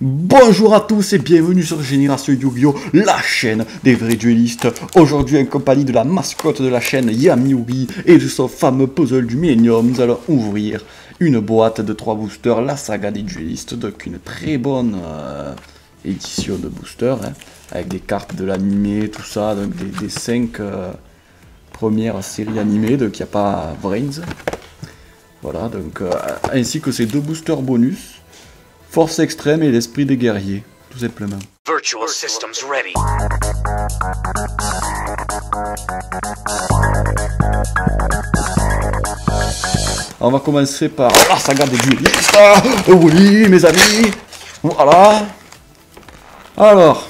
Bonjour à tous et bienvenue sur Génération Yu-Gi-Oh, la chaîne des vrais duellistes. Aujourd'hui en compagnie de la mascotte de la chaîne Yami et de son fameux puzzle du Millennium, nous allons ouvrir une boîte de 3 boosters, la saga des duellistes. Donc une très bonne édition de booster, hein, avec des cartes de l'animé, tout ça, donc des 5 premières séries animées, donc il n'y a pas Brains. Voilà, donc ainsi que ces 2 boosters bonus. Force extrême et l'esprit des guerriers, tout simplement. Virtual systems ready. On va commencer par la saga des duellistes. Oui, mes amis. Voilà. Alors.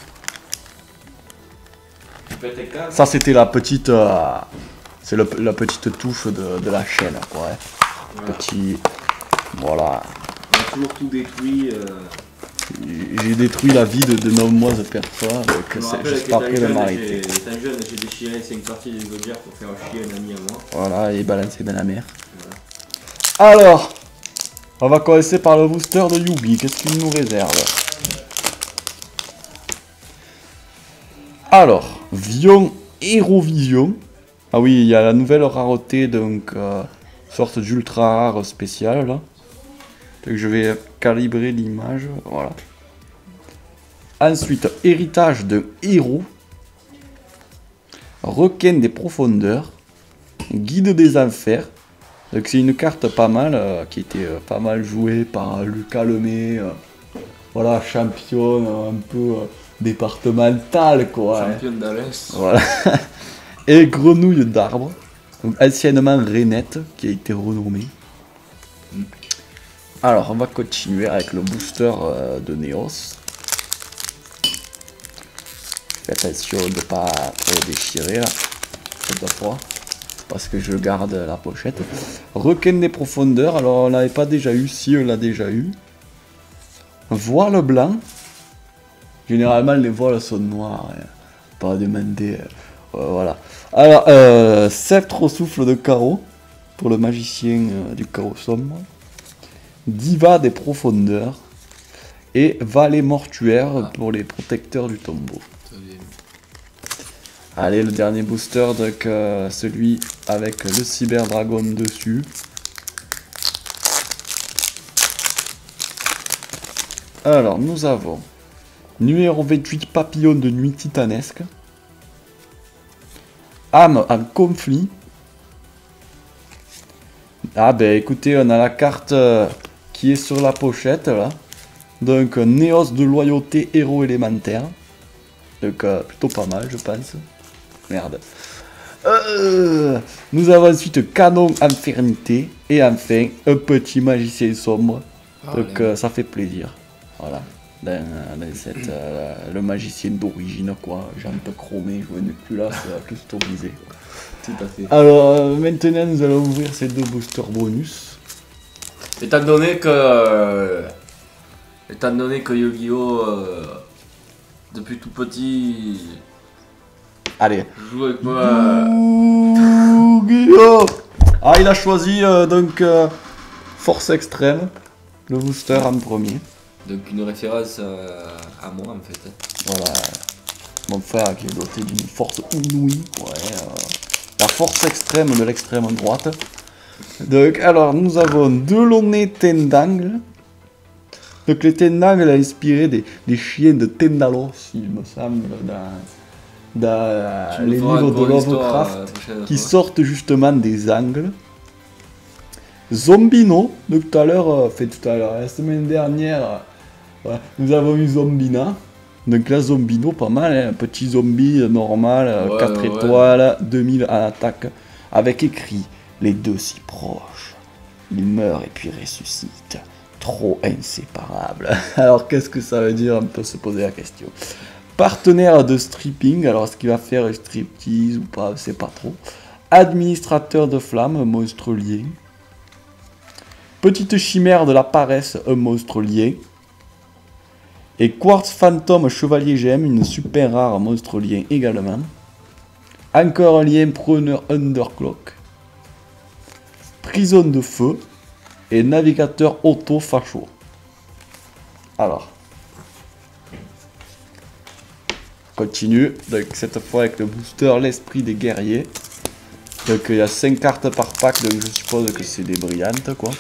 Ça, c'était la petite... c'est la petite touche de la chaîne, quoi. Ouais. Petit... Voilà. Toujours tout détruit. J'ai détruit la vie de nombreuses personnes, donc c'est juste pas près de m'arrêter. Étant jeune, j'ai déchiré 5 parties des Zodiac pour faire chier un ami à moi. Voilà, et balancer dans la mer. Voilà. Alors, on va commencer par le booster de Yugi. Qu'est-ce qu'il nous réserve? Alors, Vion Hérovision. Ah oui, il y a la nouvelle rareté, donc sorte d'ultra rare spéciale là. Donc je vais calibrer l'image, voilà. Ensuite, héritage de héros, requin des profondeurs, guide des enfers. Donc c'est une carte pas mal, qui était pas mal jouée par Lucas Lemay, voilà, championne un peu départementale quoi. Champion d'Alès. Voilà. Et grenouille d'arbre, donc anciennement Rainette, qui a été renommée. Alors, on va continuer avec le booster de Neos. Faites attention de ne pas trop déchirer là, cette fois, parce que je garde la pochette. Requin des profondeurs, alors on l'avait pas déjà eu, si on l'a déjà eu. Voile blanc. Généralement, les voiles sont noirs, hein. Pas demander. Voilà. Alors, sceptre au souffle de carreau, pour le magicien du chaos sombre. Diva des profondeurs et Valet mortuaire pour les protecteurs du tombeau. Allez, le dernier booster, donc celui avec le cyber dragon dessus. Alors, nous avons numéro 28 papillon de nuit titanesque, âme en conflit. Ah ben écoutez, on a la carte qui est sur la pochette là. Donc Néos de loyauté héros élémentaire. Donc plutôt pas mal je pense. Merde. Nous avons ensuite canon infernité. Et enfin un petit magicien sombre. Donc ça fait plaisir. Voilà. Dans cette, le magicien d'origine quoi. J'ai un peu chromé, je ne plus là, c'est customisé. Tout à fait. Alors maintenant nous allons ouvrir ces 2 boosters bonus. Étant donné que Yu-Gi-Oh! Depuis tout petit, Allez. joue avec moi. Yu-Gi-Oh! Ah, il a choisi donc Force Extrême, le booster en premier. Donc une référence à moi en fait. Voilà. Mon frère qui est doté d'une force inouïe. Ouais, la force extrême de l'extrême droite. Donc, alors, nous avons Delaunay Tendangle. Donc, les Tendangles a inspiré des chiens de Tendalos, il me semble, dans les livres de Lovecraft, qui sortent justement des angles. Zombino, donc tout à l'heure, la semaine dernière, ouais, nous avons eu Zombina. Donc là, Zombino, pas mal, hein, un petit zombie normal, 4 étoiles, 2000 en attaque, avec écrit « Les deux si proches, ils meurent et puis ressuscitent, trop inséparables ». Alors qu'est-ce que ça veut dire? On peut se poser la question. Partenaire de stripping, alors est-ce qu'il va faire striptease ou pas, c'est pas trop. Administrateur de flammes, monstre lié. Petite chimère de la paresse, un monstre lié. Et Quartz Phantom Chevalier Gemme, une super rare monstre lien également. Encore un lien preneur Underclock. Prison de feu. Et navigateur auto facho. Alors, continue. Donc cette fois avec le booster l'esprit des guerriers. Donc il y a 5 cartes par pack, donc je suppose que c'est des brillantes quoi.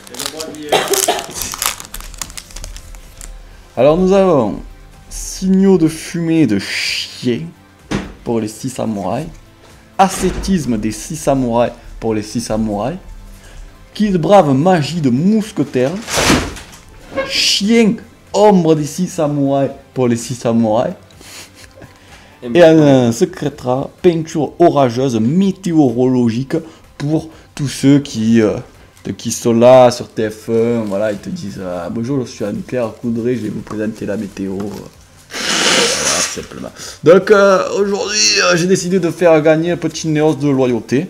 Alors nous avons signaux de fumée de chien pour les 6 samouraïs. Ascétisme des 6 samouraïs pour les 6 samouraïs. Kid Brave magie de mousquetaire. Chien ombre des 6 samouraïs pour les 6 samouraïs. Et un secrétara peinture orageuse météorologique pour tous ceux qui sont là sur TF1. Voilà, ils te disent bonjour, je suis Anne-Claire Coudray, je vais vous présenter la météo. Voilà, simplement. Donc aujourd'hui, j'ai décidé de faire gagner un petit néos de loyauté.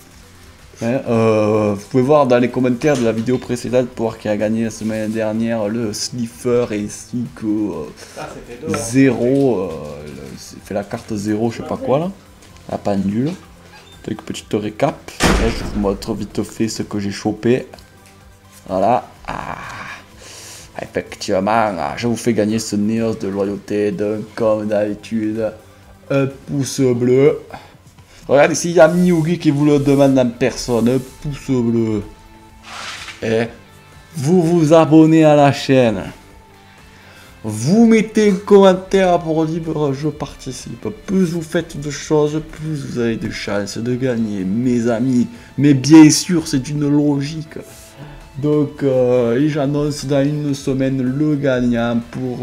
Vous pouvez voir dans les commentaires de la vidéo précédente pour voir qui a gagné la semaine dernière le Sniffer ainsi que 0. Fait la carte 0, je sais pas quoi là. La pendule. Donc petite récap. Et je vous montre vite fait ce que j'ai chopé. Voilà. Effectivement, je vous fais gagner ce néos de loyauté. Donc comme d'habitude, un pouce bleu. Regardez, s'il y a Miyugi qui vous le demande en personne, un pouce bleu. Et vous vous abonnez à la chaîne. Vous mettez un commentaire pour dire je participe. Plus vous faites de choses, plus vous avez de chances de gagner, mes amis. Mais bien sûr, c'est une logique. Donc, j'annonce dans une semaine le gagnant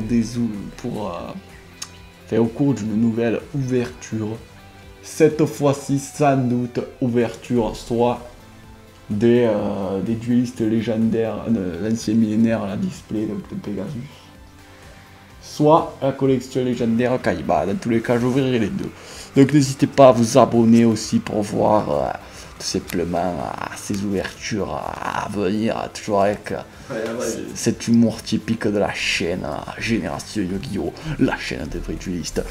au cours d'une nouvelle ouverture. Cette fois-ci, sans doute, ouverture soit des duelistes légendaires, l'ancien millénaire, la display de Pegasus, soit la collection légendaire Kaiba. Dans tous les cas, j'ouvrirai les deux. Donc n'hésitez pas à vous abonner aussi pour voir tout simplement ces ouvertures à venir, toujours avec cet humour typique de la chaîne Génération Yu-Gi-Oh!, la chaîne des vrais duelistes.